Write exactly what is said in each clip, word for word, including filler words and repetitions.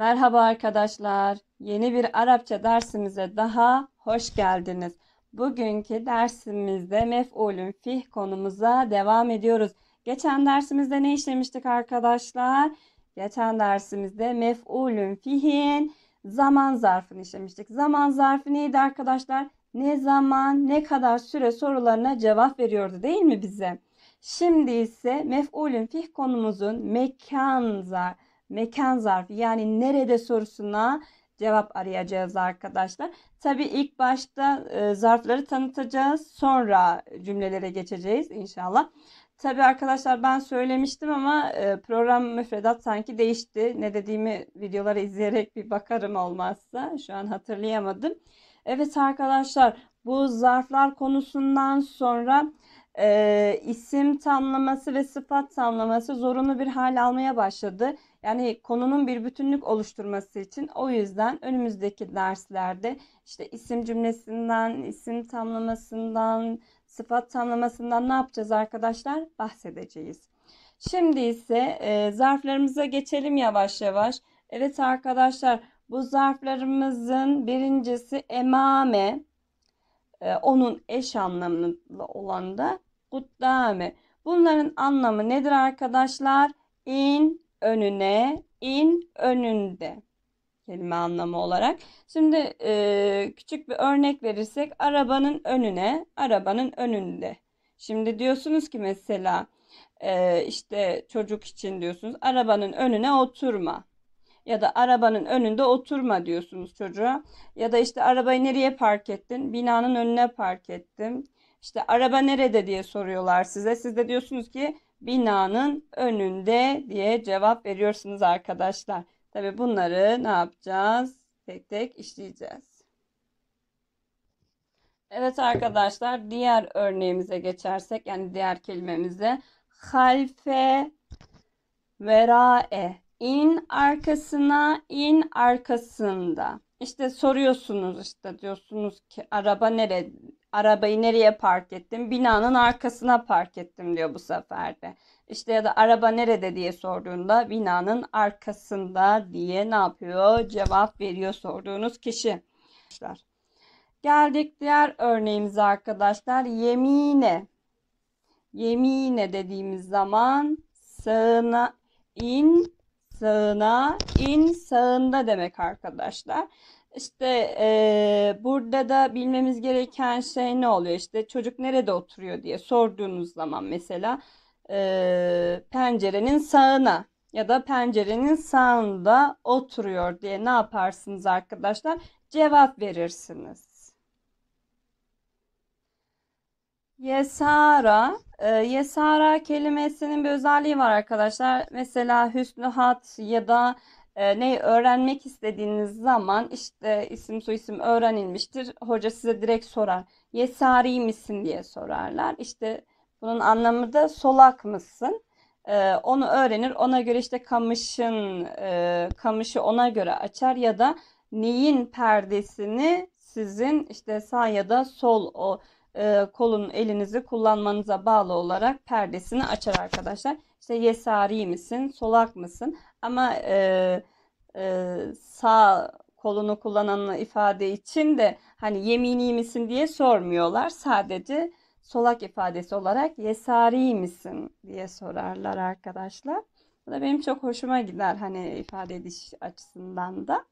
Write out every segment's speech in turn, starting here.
Merhaba arkadaşlar. Yeni bir Arapça dersimize daha hoş geldiniz. Bugünkü dersimizde mef'ulün fih konumuza devam ediyoruz. Geçen dersimizde ne işlemiştik arkadaşlar? Geçen dersimizde mef'ulün fihin zaman zarfını işlemiştik. Zaman zarfı neydi arkadaşlar? Ne zaman, ne kadar süre sorularına cevap veriyordu değil mi bize? Şimdi ise mef'ulün fih konumuzun mekan zarfı. Mekan zarfı yani nerede sorusuna cevap arayacağız arkadaşlar. Tabii ilk başta e, zarfları tanıtacağız. Sonra cümlelere geçeceğiz inşallah. Tabii arkadaşlar ben söylemiştim ama e, program müfredat sanki değişti. Ne dediğimi videoları izleyerek bir bakarım olmazsa. Şu an hatırlayamadım. Evet arkadaşlar bu zarflar konusundan sonra e, isim tamlaması ve sıfat tamlaması zorunlu bir hal almaya başladı. Yani konunun bir bütünlük oluşturması için o yüzden önümüzdeki derslerde işte isim cümlesinden, isim tamlamasından, sıfat tamlamasından ne yapacağız arkadaşlar? Bahsedeceğiz. Şimdi ise e, zarflarımıza geçelim yavaş yavaş. Evet arkadaşlar bu zarflarımızın birincisi emame, e, onun eş anlamlı olan da kuddame. Bunların anlamı nedir arkadaşlar? İn önüne, in önünde kelime anlamı olarak. Şimdi e, küçük bir örnek verirsek arabanın önüne, arabanın önünde. Şimdi diyorsunuz ki mesela e, işte çocuk için diyorsunuz arabanın önüne oturma. Ya da arabanın önünde oturma diyorsunuz çocuğa. Ya da işte arabayı nereye park ettin? Binanın önüne park ettim. İşte araba nerede diye soruyorlar size. Siz de diyorsunuz ki binanın önünde diye cevap veriyorsunuz arkadaşlar. Tabii bunları ne yapacağız? Tek tek işleyeceğiz. Evet arkadaşlar diğer örneğimize geçersek yani diğer kelimemize halfe verae. İn arkasına, in arkasında. İşte soruyorsunuz işte diyorsunuz ki araba nerede? Arabayı nereye park ettim? Binanın arkasına park ettim diyor bu sefer de. İşte ya da araba nerede diye sorduğunda binanın arkasında diye ne yapıyor? Cevap veriyor sorduğunuz kişi. Geldik diğer örneğimize arkadaşlar. Yemine. Yemine dediğimiz zaman sağına in, sağına in, sağında demek arkadaşlar. İşte e, burada da bilmemiz gereken şey ne oluyor? İşte çocuk nerede oturuyor diye sorduğunuz zaman mesela e, pencerenin sağına ya da pencerenin sağında oturuyor diye ne yaparsınız arkadaşlar? Cevap verirsiniz. Yesara, e, Yesara kelimesinin bir özelliği var arkadaşlar. Mesela hüsnü hat ya da e, neyi öğrenmek istediğiniz zaman işte isim soyisim öğrenilmiştir. Hoca size direkt sorar. Yesari misin diye sorarlar. İşte bunun anlamı da solak mısın? E, onu öğrenir. Ona göre işte kamışın e, kamışı ona göre açar ya da neyin perdesini sizin işte sağ ya da sol o e, kolun elinizi kullanmanıza bağlı olarak perdesini açar arkadaşlar. İşte yesari misin, solak mısın? Ama e, e, sağ kolunu kullananı ifade için de hani yemini misin diye sormuyorlar. Sadece solak ifadesi olarak yesari misin diye sorarlar arkadaşlar. Bu da benim çok hoşuma gider hani ifade ediş açısından da.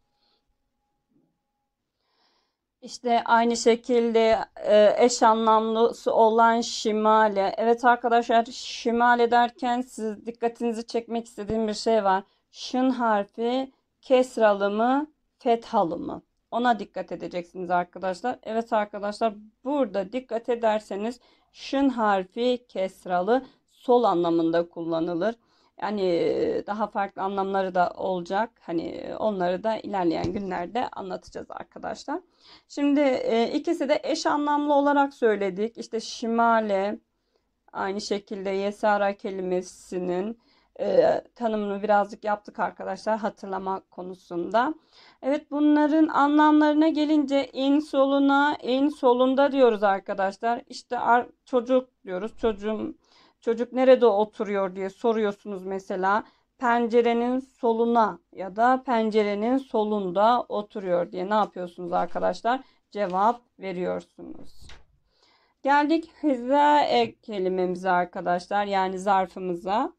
İşte aynı şekilde e, eş anlamlısı olan şimale. Evet arkadaşlar şimale derken siz dikkatinizi çekmek istediğim bir şey var. Şın harfi kesralı mı fethalı mı? Ona dikkat edeceksiniz arkadaşlar. Evet arkadaşlar burada dikkat ederseniz şın harfi kesralı sol anlamında kullanılır. Yani daha farklı anlamları da olacak. Hani onları da ilerleyen günlerde anlatacağız arkadaşlar. Şimdi e, ikisi de eş anlamlı olarak söyledik. İşte şimale aynı şekilde yesara kelimesinin e, tanımını birazcık yaptık arkadaşlar hatırlama konusunda. Evet bunların anlamlarına gelince in soluna, in solunda diyoruz arkadaşlar. İşte çocuk diyoruz. Çocuğum çocuk nerede oturuyor diye soruyorsunuz mesela. pencerenin soluna ya da pencerenin solunda oturuyor diye ne yapıyorsunuz arkadaşlar? Cevap veriyorsunuz. Geldik hiza kelimemize arkadaşlar, yani zarfımıza.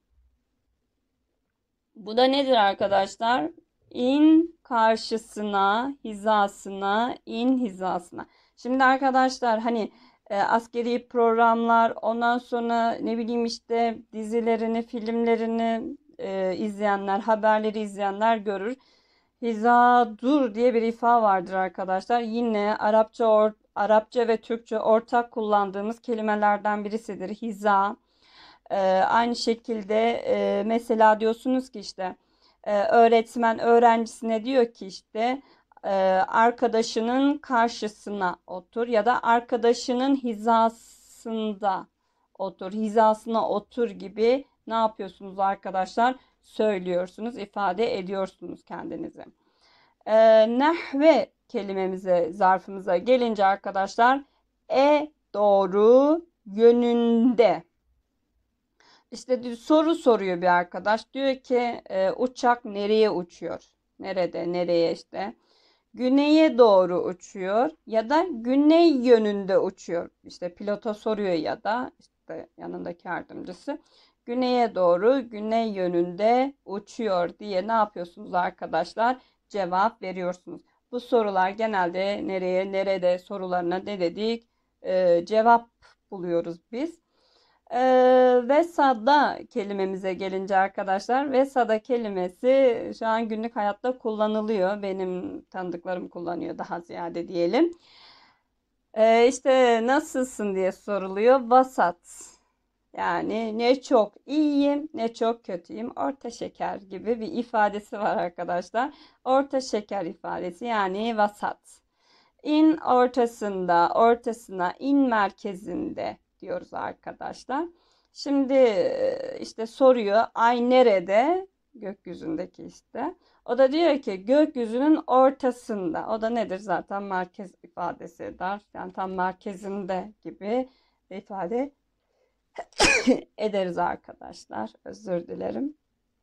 Bu da nedir arkadaşlar? İn karşısına, hizasına, in hizasına. Şimdi arkadaşlar hani e, askeri programlar, ondan sonra ne bileyim işte dizilerini, filmlerini e, izleyenler, haberleri izleyenler görür. Hizadur diye bir ifade vardır arkadaşlar. Yine Arapça or Arapça ve Türkçe ortak kullandığımız kelimelerden birisidir. Hiza. Ee, aynı şekilde e, mesela diyorsunuz ki işte e, öğretmen öğrencisine diyor ki işte e, arkadaşının karşısına otur ya da arkadaşının hizasında otur, hizasına otur gibi ne yapıyorsunuz arkadaşlar? Söylüyorsunuz, ifade ediyorsunuz kendinizi. E, nehve kelimemize, zarfımıza gelince arkadaşlar, e doğru yönünde. İşte soru soruyor bir arkadaş. Diyor ki e, uçak nereye uçuyor? Nerede, nereye işte? Güneye doğru uçuyor ya da güney yönünde uçuyor. İşte pilota soruyor ya da işte yanındaki yardımcısı. Güneye doğru, güney yönünde uçuyor diye ne yapıyorsunuz arkadaşlar? Cevap veriyorsunuz. Bu sorular genelde nereye, nerede sorularına ne dedik? E, cevap buluyoruz biz. Ee, Vesada kelimemize gelince arkadaşlar, Vesada kelimesi şu an günlük hayatta kullanılıyor. Benim tanıdıklarım kullanıyor daha ziyade diyelim. Ee, işte nasılsın diye soruluyor. Vasat. Yani ne çok iyiyim ne çok kötüyüm. Orta şeker gibi bir ifadesi var arkadaşlar. Orta şeker ifadesi, yani vasat. İn ortasında, ortasına, in merkezinde diyoruz arkadaşlar. Şimdi işte soruyor, ay nerede? Gökyüzündeki işte. O da diyor ki gökyüzünün ortasında. O da nedir? Zaten merkez ifadesi eder. Yani tam merkezinde gibi ifade ederiz arkadaşlar. Özür dilerim.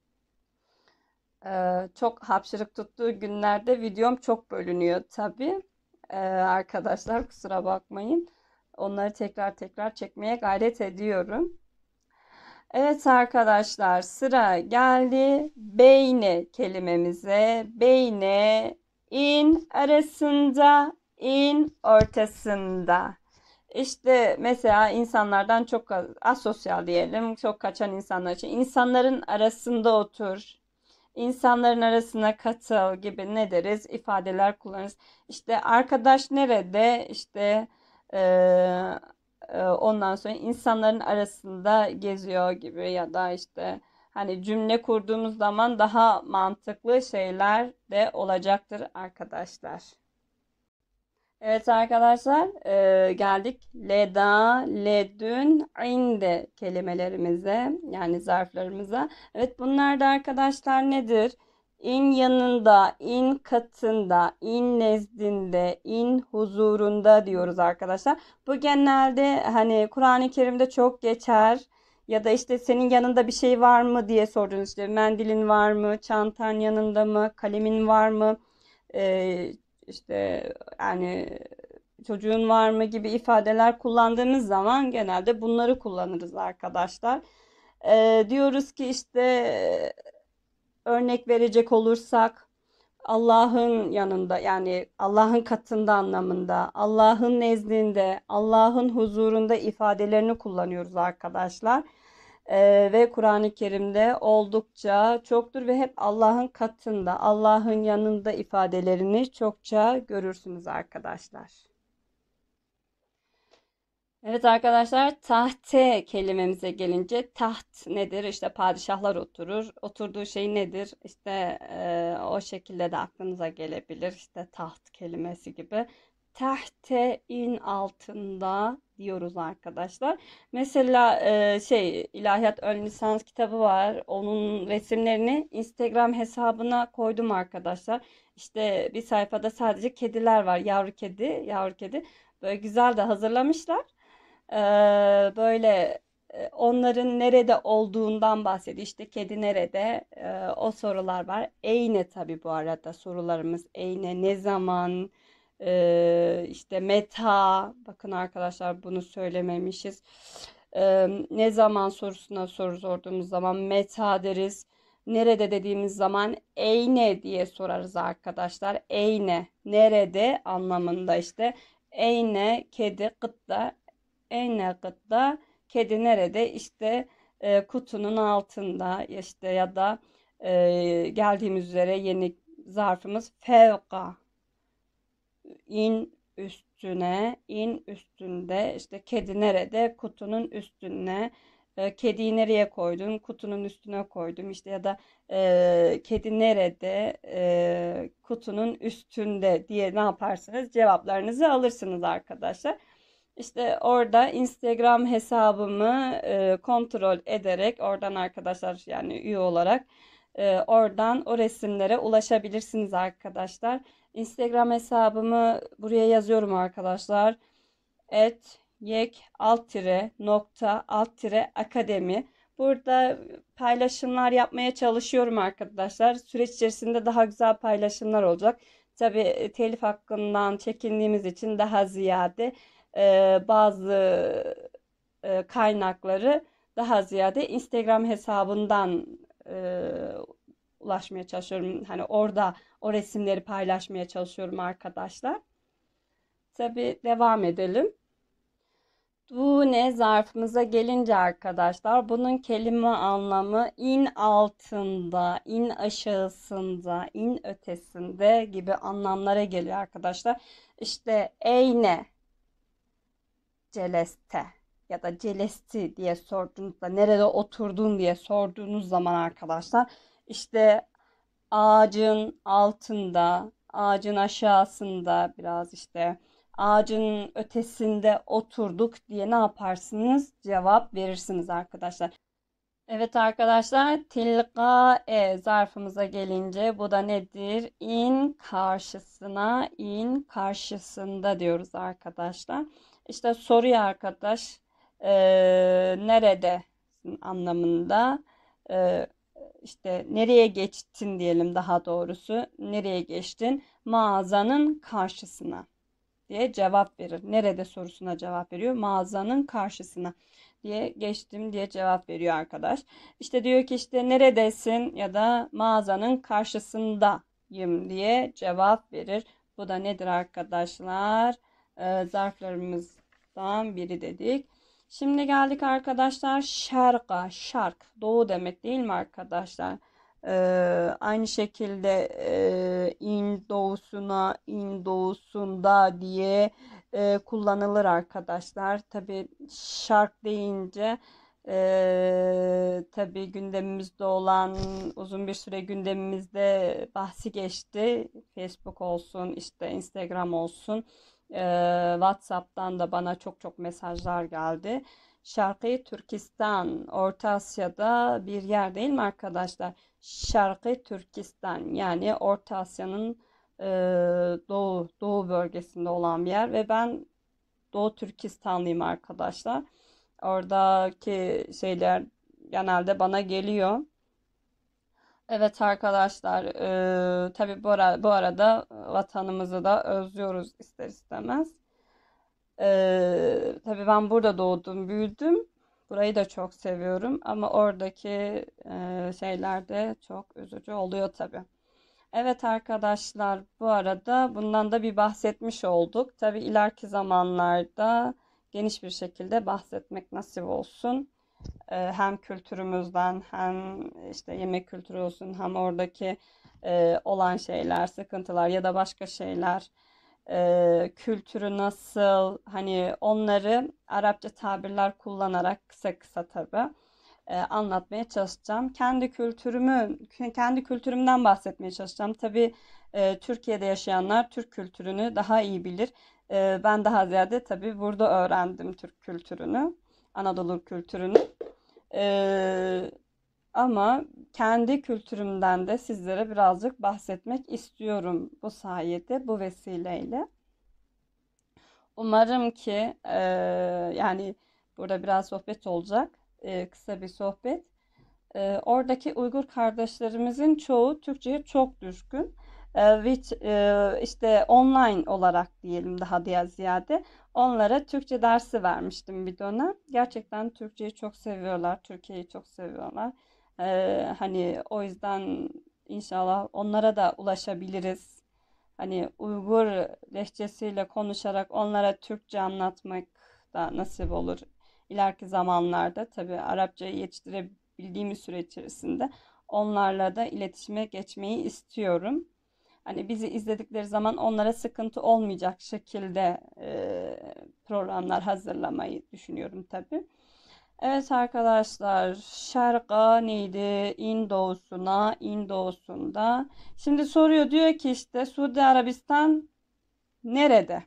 Ee, çok hapşırık tuttuğu günlerde videom çok bölünüyor tabii. Ee, arkadaşlar kusura bakmayın. Onları tekrar tekrar çekmeye gayret ediyorum. Evet arkadaşlar, sıra geldi beyne kelimemize. Beyne, in arasında, in ortasında. İşte mesela insanlardan çok asosyal diyelim, çok kaçan insanlar için insanların arasında otur, insanların arasına katıl gibi ne deriz? İfadeler kullanırız. İşte arkadaş nerede? İşte e, e, ondan sonra insanların arasında geziyor gibi ya da işte hani cümle kurduğumuz zaman daha mantıklı şeyler de olacaktır arkadaşlar. Evet arkadaşlar, e, geldik leda, ledün, inde kelimelerimize, yani zarflarımıza. Evet, bunlar da arkadaşlar nedir? İn yanında, in katında, in nezdinde, in huzurunda diyoruz arkadaşlar. Bu genelde hani Kur'an-ı Kerim'de çok geçer. Ya da işte senin yanında bir şey var mı diye sordunuz, işte mendilin var mı, çantan yanında mı, kalemin var mı? Ee, işte yani çocuğun var mı gibi ifadeler kullandığımız zaman genelde bunları kullanırız arkadaşlar. Ee, diyoruz ki işte örnek verecek olursak Allah'ın yanında, yani Allah'ın katında anlamında, Allah'ın nezdinde, Allah'ın huzurunda ifadelerini kullanıyoruz arkadaşlar. Ee, ve Kur'an-ı Kerim'de oldukça çoktur ve hep Allah'ın katında, Allah'ın yanında ifadelerini çokça görürsünüz arkadaşlar. Evet arkadaşlar, tahte kelimemize gelince taht nedir? İşte padişahlar oturur. Oturduğu şey nedir? İşte e, o şekilde de aklınıza gelebilir. İşte taht kelimesi gibi. Tahte in altında diyoruz arkadaşlar. Mesela e, şey İlahiyat Ön Lisans kitabı var. Onun resimlerini Instagram hesabına koydum arkadaşlar. İşte bir sayfada sadece kediler var. Yavru kedi, yavru kedi. Böyle güzel de hazırlamışlar. Ee, böyle onların nerede olduğundan bahsediyor. İşte kedi nerede? E, o sorular var. Eyne tabii bu arada sorularımız. Eyne, ne zaman? E, işte meta. Bakın arkadaşlar bunu söylememişiz. E, ne zaman sorusuna soru sorduğumuz zaman meta deriz. Nerede dediğimiz zaman eyne diye sorarız arkadaşlar. Eyne, nerede anlamında işte. Eyne, kedi, gıtta. Eyne, gıtta. Kedi nerede? İşte e, kutunun altında işte ya da e, geldiğimiz üzere yeni zarfımız fevka, in üstüne, in üstünde, işte kedi nerede? Kutunun üstüne. E, kediyi nereye koydun? Kutunun üstüne koydum işte ya da e, kedi nerede? E, kutunun üstünde diye ne yaparsınız? Cevaplarınızı alırsınız arkadaşlar. İşte orada Instagram hesabımı e, kontrol ederek oradan arkadaşlar yani üye olarak e, oradan o resimlere ulaşabilirsiniz arkadaşlar. Instagram hesabımı buraya yazıyorum arkadaşlar. Et yek alt tire nokta alt tire akademi. Burada paylaşımlar yapmaya çalışıyorum arkadaşlar. Süreç içerisinde daha güzel paylaşımlar olacak. Tabii telif hakkından çekindiğimiz için daha ziyade e, bazı e, kaynakları daha ziyade Instagram hesabından e, ulaşmaya çalışıyorum. Hani orada o resimleri paylaşmaya çalışıyorum arkadaşlar. Tabii devam edelim. Bu ne zarfımıza gelince arkadaşlar bunun kelime anlamı in altında, in aşağısında, in ötesinde gibi anlamlara geliyor arkadaşlar. İşte eyne celeste ya da celesti diye sorduğunuzda nerede oturdun diye sorduğunuz zaman arkadaşlar işte ağacın altında, ağacın aşağısında biraz işte ağacın ötesinde oturduk diye ne yaparsınız? Cevap verirsiniz arkadaşlar. Evet arkadaşlar, tilga e zarfımıza gelince bu da nedir? İn karşısına, in karşısında diyoruz arkadaşlar. İşte soruyor arkadaş, e, nerede anlamında, e, işte nereye geçtin diyelim daha doğrusu. Nereye geçtin? Mağazanın karşısına diye cevap verir. Nerede sorusuna cevap veriyor. Mağazanın karşısına diye geçtim diye cevap veriyor arkadaş. İşte diyor ki işte neredesin ya da mağazanın karşısındayım diye cevap verir. Bu da nedir arkadaşlar? Ee, zarflarımızdan biri dedik. Şimdi geldik arkadaşlar şarka, şark, doğu demek değil mi arkadaşlar? Ee, aynı şekilde e, in doğusuna, in doğusunda diye e, kullanılır arkadaşlar. Tabii şark deyince e, tabii gündemimizde olan uzun bir süre gündemimizde bahsi geçti. Facebook olsun, işte Instagram olsun. E, WhatsApp'tan da bana çok çok mesajlar geldi. Şarkı Türkistan, Orta Asya'da bir yer değil mi arkadaşlar? Şarkı Türkistan yani Orta Asya'nın e, doğu doğu bölgesinde olan bir yer ve ben Doğu Türkistanlıyım arkadaşlar. Oradaki şeyler genelde bana geliyor. Evet arkadaşlar, e, tabii bu, ara, bu arada vatanımızı da özlüyoruz ister istemez. E, tabii ben burada doğdum, büyüdüm. Burayı da çok seviyorum ama oradaki e, şeyler de çok üzücü oluyor tabii. Evet arkadaşlar, bu arada bundan da bir bahsetmiş olduk. Tabii ileriki zamanlarda geniş bir şekilde bahsetmek nasip olsun. Ee, hem kültürümüzden hem işte yemek kültürü olsun hem oradaki e, olan şeyler, sıkıntılar ya da başka şeyler, e, kültürü nasıl hani onları Arapça tabirler kullanarak kısa kısa tabii e, anlatmaya çalışacağım. Kendi kültürümü, kendi kültürümden bahsetmeye çalışacağım. Tabii e, Türkiye'de yaşayanlar Türk kültürünü daha iyi bilir. E, ben daha ziyade tabii burada öğrendim Türk kültürünü, Anadolu kültürünü. E, ama kendi kültürümden de sizlere birazcık bahsetmek istiyorum bu sayede, bu vesileyle. Umarım ki e, yani burada biraz sohbet olacak. e, kısa bir sohbet. E, oradaki Uygur kardeşlerimizin çoğu Türkçe'ye çok düşkün. E, ve e, işte online olarak diyelim daha diye ziyade onlara Türkçe dersi vermiştim bir dönem. Gerçekten Türkçeyi çok seviyorlar, Türkiye'yi çok seviyorlar. E, hani o yüzden inşallah onlara da ulaşabiliriz. Hani Uygur lehçesiyle konuşarak onlara Türkçe anlatmak da nasip olur ileriki zamanlarda. Tabii Arapçayı yetiştirebildiğimiz süre içerisinde onlarla da iletişime geçmeyi istiyorum. Hani bizi izledikleri zaman onlara sıkıntı olmayacak şekilde e, programlar hazırlamayı düşünüyorum tabii. Evet arkadaşlar, Şark'a neydi? İn doğusuna, in doğusunda. Şimdi soruyor, diyor ki işte Suudi Arabistan nerede?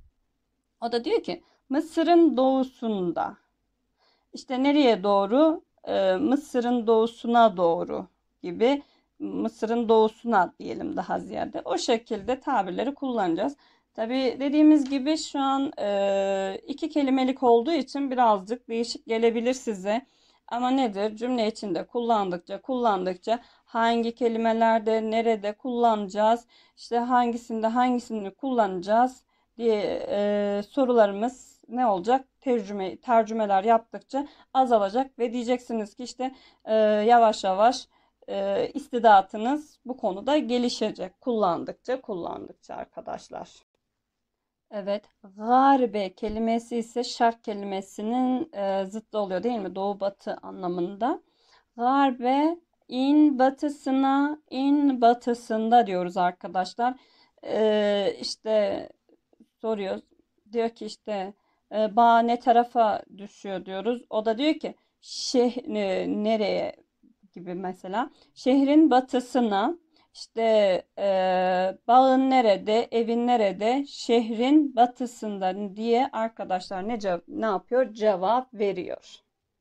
O da diyor ki Mısır'ın doğusunda. İşte nereye doğru? Ee, Mısır'ın doğusuna doğru gibi. Mısır'ın doğusuna diyelim daha ziyade. O şekilde tabirleri kullanacağız. Tabii dediğimiz gibi şu an e, iki kelimelik olduğu için birazcık değişik gelebilir size. Ama nedir? Cümle içinde kullandıkça kullandıkça hangi kelimelerde nerede kullanacağız, işte hangisinde hangisini kullanacağız diye e, sorularımız ne olacak? Tercüme, tercümeler yaptıkça azalacak ve diyeceksiniz ki işte e, yavaş yavaş e, istidatınız bu konuda gelişecek. Kullandıkça kullandıkça arkadaşlar. Evet, garbe kelimesi ise şark kelimesinin e, zıttı oluyor değil mi? Doğu batı anlamında. Garbe in batısına, in batısında diyoruz arkadaşlar. E, işte soruyoruz. Diyor ki işte e, bağ ne tarafa düşüyor diyoruz. O da diyor ki şeh, e, nereye gibi mesela. Şehrin batısına, işte e, bağın nerede, evin nerede, şehrin batısında diye arkadaşlar ne cevap, ne yapıyor? Cevap veriyor.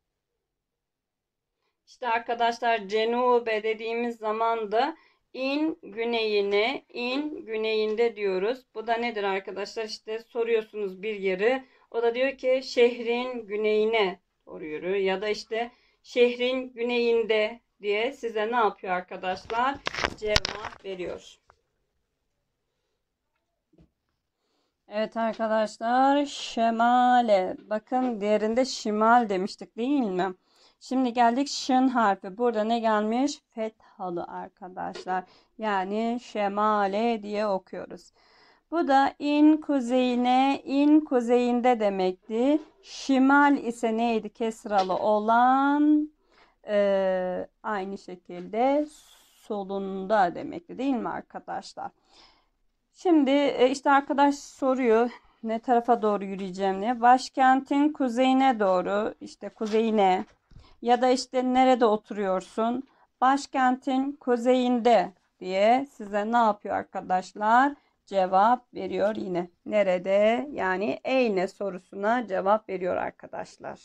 İşte arkadaşlar cenube dediğimiz zaman da in güneyine, in güneyinde diyoruz. Bu da nedir arkadaşlar? İşte soruyorsunuz bir yeri. O da diyor ki şehrin güneyine soruyor. Ya da işte şehrin güneyinde diye size ne yapıyor arkadaşlar? Cevap veriyor. Evet arkadaşlar şemale. Bakın diğerinde şimal demiştik değil mi? Şimdi geldik şın harfi. Burada ne gelmiş? Fethalı arkadaşlar. Yani şemale diye okuyoruz. Bu da in kuzeyine, in kuzeyinde demekti. Şimal ise neydi? Kesralı olan e, aynı şekilde solunda demekti değil mi arkadaşlar? Şimdi e, işte arkadaş soruyor ne tarafa doğru yürüyeceğim diye. Başkentin kuzeyine doğru, işte kuzeyine ya da işte nerede oturuyorsun? Başkentin kuzeyinde diye size ne yapıyor arkadaşlar? Cevap veriyor yine. Nerede? Yani eyne sorusuna cevap veriyor arkadaşlar.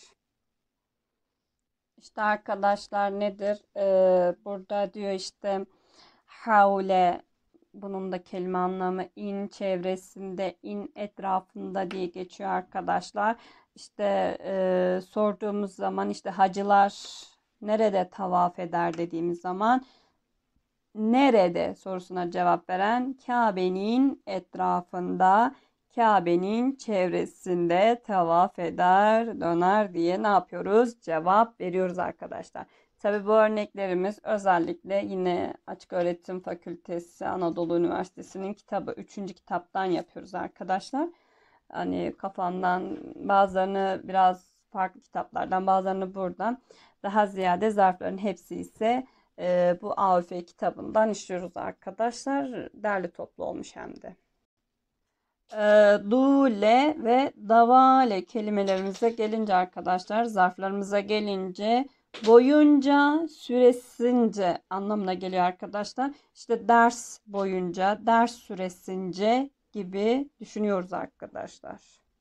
İşte arkadaşlar nedir? Ee, burada diyor işte havle, bunun da kelime anlamı in çevresinde, in etrafında diye geçiyor arkadaşlar. İşte e, sorduğumuz zaman işte hacılar nerede tavaf eder dediğimiz zaman nerede sorusuna cevap veren Kabe'nin etrafında, Kabe'nin çevresinde tavaf eder, döner diye ne yapıyoruz? Cevap veriyoruz arkadaşlar. Tabi bu örneklerimiz özellikle yine Açık Öğretim Fakültesi Anadolu Üniversitesi'nin kitabı üçüncü kitaptan yapıyoruz arkadaşlar. Hani kafamdan bazılarını biraz farklı kitaplardan, bazılarını buradan, daha ziyade zarfların hepsi ise e, bu A Ö F kitabından işliyoruz arkadaşlar. Derli toplu olmuş hem de. E, dule ve davale kelimelerimize gelince arkadaşlar, zarflarımıza gelince boyunca, süresince anlamına geliyor arkadaşlar. İşte ders boyunca, ders süresince gibi düşünüyoruz arkadaşlar.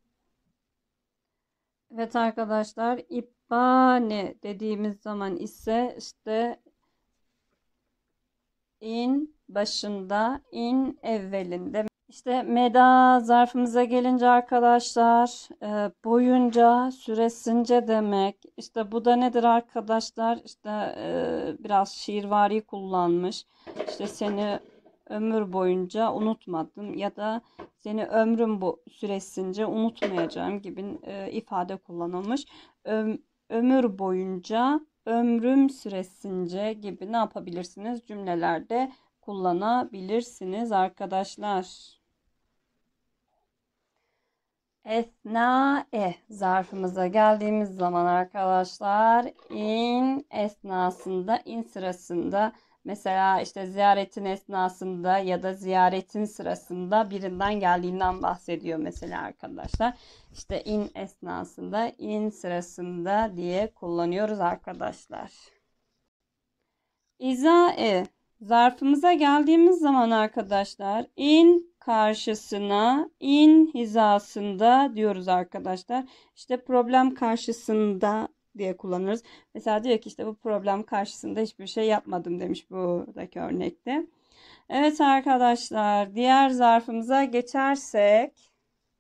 Evet arkadaşlar, ibane dediğimiz zaman ise işte in başında, in evvelinde. İşte meda zarfımıza gelince arkadaşlar e, boyunca, süresince demek. İşte bu da nedir arkadaşlar? İşte e, biraz şiirvari kullanmış. İşte seni ömür boyunca unutmadım ya da seni ömrüm bu süresince unutmayacağım gibi e, ifade kullanılmış. Ö- ömür boyunca, ömrüm süresince gibi ne yapabilirsiniz? Cümlelerde kullanabilirsiniz arkadaşlar. Esnae zarfımıza geldiğimiz zaman arkadaşlar in esnasında, in sırasında mesela işte ziyaretin esnasında ya da ziyaretin sırasında birinden geldiğinden bahsediyor mesela arkadaşlar. İşte in esnasında, in sırasında diye kullanıyoruz arkadaşlar. İzae zarfımıza geldiğimiz zaman arkadaşlar in karşısına, in hizasında diyoruz arkadaşlar. İşte problem karşısında diye kullanırız. Mesela diyor ki işte bu problem karşısında hiçbir şey yapmadım demiş buradaki örnekte. Evet arkadaşlar, diğer zarfımıza geçersek.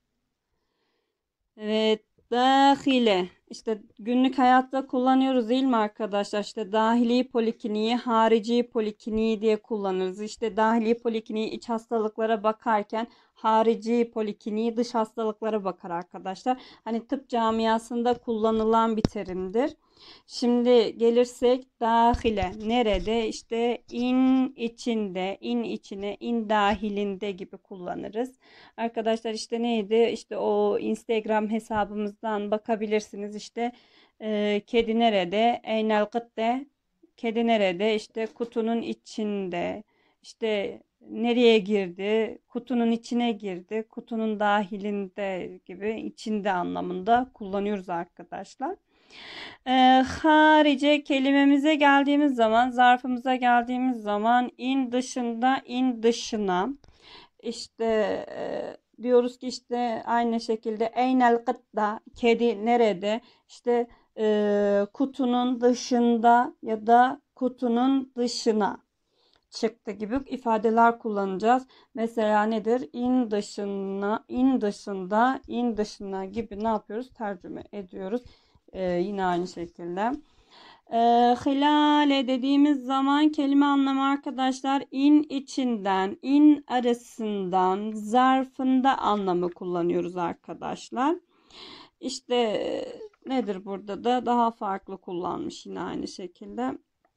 Evet, dahile. İşte günlük hayatta kullanıyoruz değil mi arkadaşlar? İşte dahili polikliniği, harici polikliniği diye kullanırız. İşte dahili polikliniği iç hastalıklara bakarken harici polikliniği dış hastalıklara bakar arkadaşlar. Hani tıp camiasında kullanılan bir terimdir. Şimdi gelirsek dahile. Nerede? İşte in içinde, in içine, in dahilinde gibi kullanırız. Arkadaşlar işte neydi? İşte o Instagram hesabımızdan bakabilirsiniz. İşte e, kedi nerede? Eynel kıtte. Kedi nerede? İşte kutunun içinde. İşte nereye girdi? Kutunun içine girdi. Kutunun dahilinde gibi içinde anlamında kullanıyoruz arkadaşlar. E, harice kelimemize geldiğimiz zaman, zarfımıza geldiğimiz zaman in dışında, in dışına. İşte e, diyoruz ki işte aynı şekilde eynel kıtta kedi nerede? İşte e, kutunun dışında ya da kutunun dışına çıktı gibi ifadeler kullanacağız. Mesela nedir? İn dışına, in dışında, in dışına gibi ne yapıyoruz? Tercüme ediyoruz. E, yine aynı şekilde. E, hilale dediğimiz zaman kelime anlamı arkadaşlar in içinden, in arasından, zarfında anlamı kullanıyoruz arkadaşlar. İşte e, nedir burada da daha farklı kullanmış yine aynı şekilde.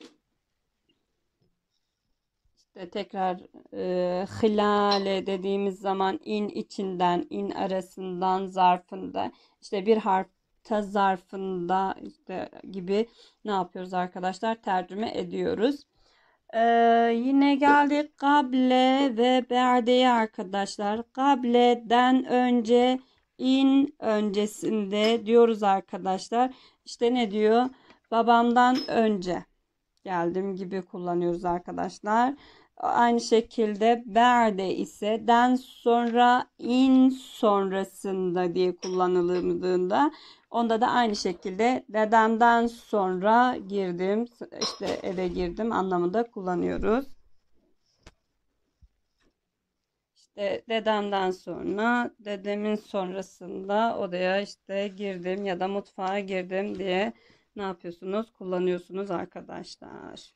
İşte tekrar e, hilale dediğimiz zaman in içinden, in arasından, zarfında işte bir harf ta zarfında işte gibi ne yapıyoruz arkadaşlar? Tercüme ediyoruz. Ee, yine geldik kable ve be'deye arkadaşlar. Kable'den önce in öncesinde diyoruz arkadaşlar. İşte ne diyor? Babamdan önce geldim gibi kullanıyoruz arkadaşlar. Aynı şekilde berde ise den sonra in sonrasında diye kullanıldığında onda da aynı şekilde dedemden sonra girdim işte eve girdim anlamında kullanıyoruz. İşte dedemden sonra dedemin sonrasında odaya işte girdim ya da mutfağa girdim diye ne yapıyorsunuz? Kullanıyorsunuz arkadaşlar.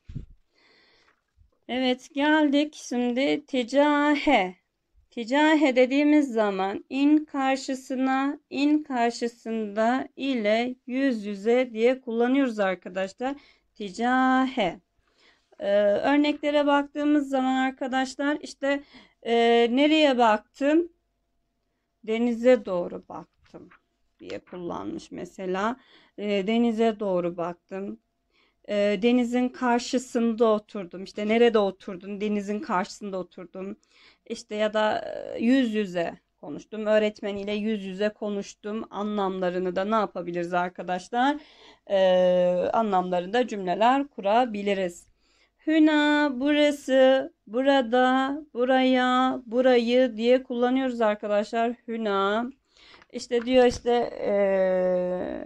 Evet geldik şimdi ticahe. Ticahe dediğimiz zaman in karşısına, in karşısında ile yüz yüze diye kullanıyoruz arkadaşlar. Ticahe. Ee, örneklere baktığımız zaman arkadaşlar işte e, nereye baktım? Denize doğru baktım diye kullanmış mesela. E, denize doğru baktım. E, denizin karşısında oturdum. İşte nerede oturdun? Denizin karşısında oturdum. İşte ya da e, yüz yüze konuştum. Öğretmeniyle yüz yüze konuştum. Anlamlarını da ne yapabiliriz arkadaşlar? E, anlamlarında cümleler kurabiliriz. Hüna, burası, burada, buraya, burayı diye kullanıyoruz arkadaşlar. Hüna. İşte diyor işte eee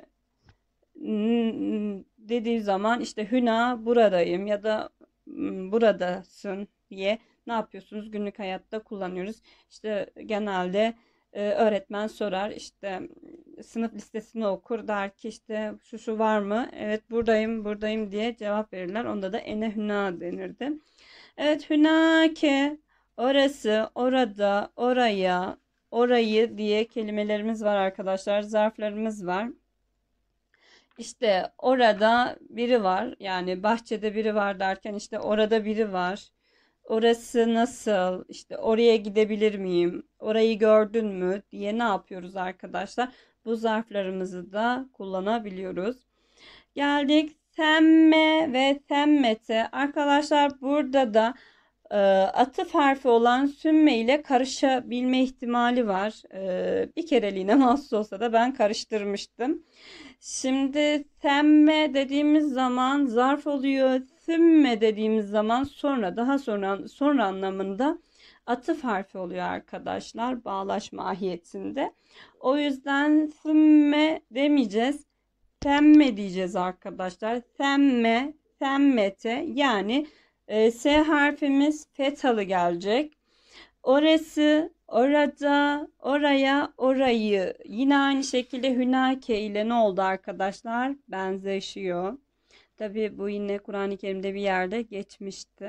dediği zaman işte Hüna buradayım ya da buradasın diye ne yapıyorsunuz? Günlük hayatta kullanıyoruz. İşte genelde e, öğretmen sorar, işte sınıf listesini okur, der ki işte şu şu var mı? Evet, buradayım buradayım diye cevap verirler. Onda da ene hüna denirdi. Evet, hünake, orası, orada, oraya, orayı diye kelimelerimiz var arkadaşlar. Zarflarımız var. İşte orada biri var. Yani bahçede biri var derken işte orada biri var. Orası nasıl? İşte oraya gidebilir miyim? Orayı gördün mü diye ne yapıyoruz arkadaşlar? Bu zarflarımızı da kullanabiliyoruz. Geldik semme ve semmete. Arkadaşlar burada da e, atıf harfi olan sümme ile karışabilme ihtimali var. E, bir kereliğine mahsus olsa da ben karıştırmıştım. Şimdi semme dediğimiz zaman zarf oluyor. Sümme dediğimiz zaman sonra, daha sonra sonra anlamında atıf harfi oluyor arkadaşlar, bağlaç mahiyetinde. O yüzden sümme demeyeceğiz. Semme diyeceğiz arkadaşlar. Semme, semmete, yani e, S harfimiz fethalı gelecek. Orası, orada, oraya, orayı. Yine aynı şekilde hünake ile ne oldu arkadaşlar? Benzeşiyor. Tabi bu yine Kur'an-ı Kerim'de bir yerde geçmişti.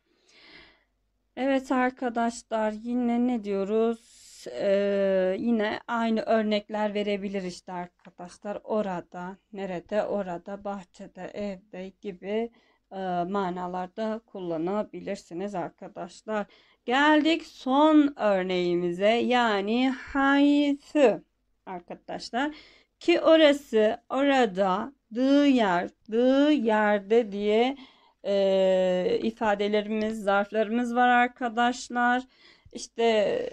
Evet arkadaşlar, yine ne diyoruz? Ee, yine aynı örnekler verebilir işte arkadaşlar. Orada, nerede, orada, bahçede, evde gibi e, manalarda kullanabilirsiniz arkadaşlar. Geldik son örneğimize, yani haythu arkadaşlar. Ki orası, orada, dığı yer, dığı yerde diye e, ifadelerimiz, zarflarımız var arkadaşlar. İşte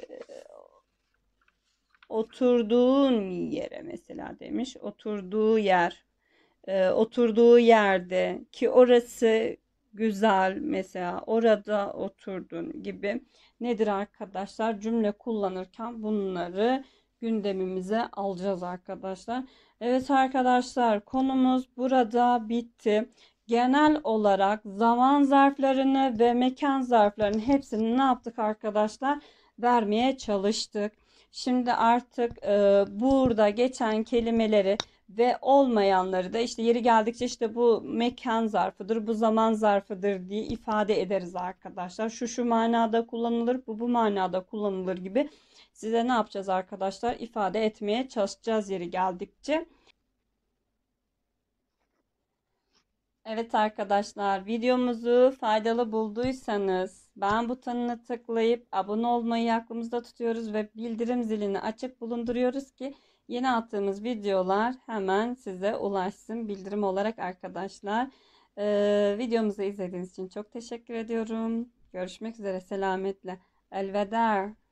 oturduğun yere mesela demiş. Oturduğu yer. E, oturduğu yerde, ki orası güzel, mesela orada oturdun gibi nedir arkadaşlar? Cümle kullanırken bunları gündemimize alacağız arkadaşlar. Evet arkadaşlar, konumuz burada bitti. Genel olarak zaman zarflarını ve mekan zarflarının hepsini ne yaptık arkadaşlar? Vermeye çalıştık. Şimdi artık e, burada geçen kelimeleri ve olmayanları da işte yeri geldikçe işte bu mekan zarfıdır, bu zaman zarfıdır diye ifade ederiz arkadaşlar. Şu şu manada kullanılır, bu bu manada kullanılır gibi size ne yapacağız arkadaşlar? İfade etmeye çalışacağız yeri geldikçe. Evet arkadaşlar, videomuzu faydalı bulduysanız beğen butonuna tıklayıp abone olmayı aklımızda tutuyoruz ve bildirim zilini açık bulunduruyoruz ki yeni attığımız videolar hemen size ulaşsın bildirim olarak arkadaşlar. Ee, videomuzu izlediğiniz için çok teşekkür ediyorum. Görüşmek üzere, selametle. Elveda.